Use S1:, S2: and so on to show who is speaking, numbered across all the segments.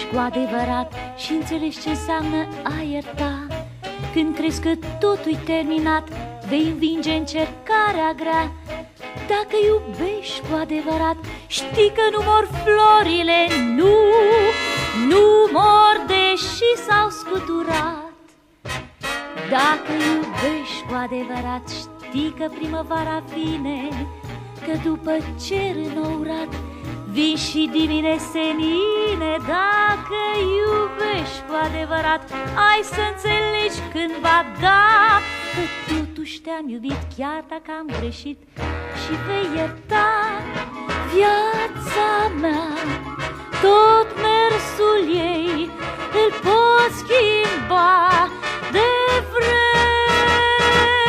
S1: cu adevărat și înțelegi ce înseamnă a ierta. Când crezi că totul-i terminat, vei învinge încercarea grea. Dacă iubești cu adevărat, știi că nu mor florile, nu mor deși s-au scuturat. Dacă iubești cu adevărat, știi că primăvara vine, că după cer înourat vin și divine senine. Dacă iubești cu adevărat, ai să înțelegi cândva, da, că totuși te-am iubit chiar dacă am greșit și vei ierta. Viața mea, tot mersul ei, îl poți schimba de vrei.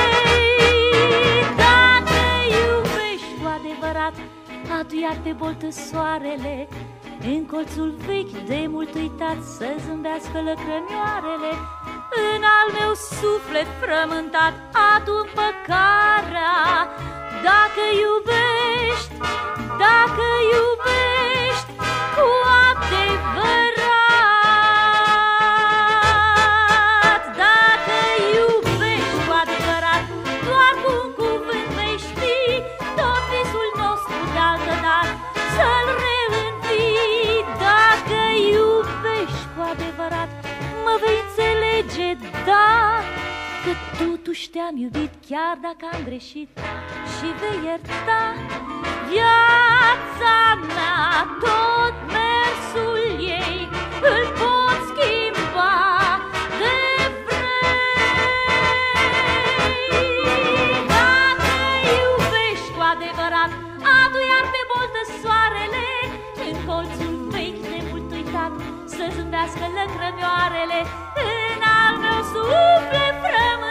S1: Dacă iubești cu adevărat, adu iar pe boltă soarele, în colțul vechi de mult uitat să zâmbească lăcrămioarele. În al meu suflet frământat adu împăcarea. Dacă iubești, dacă iubești cu adevărat, dacă iubești cu adevărat, doar cu un cuvânt vei ști tot visul nostru de altă dată să-l reînvii. Dacă iubești cu adevărat, mă vei înțelege, da, că totuși te-am iubit chiar dacă am greșit și vei ierta. Viața mea, tot mersul ei, îl pot schimba de vrei. Dacă iubești cu adevărat, adu iar pe boltă soarele, în colțul vechi de mult uitat să zâmbească lăcrămioarele. În al meu suflet frământat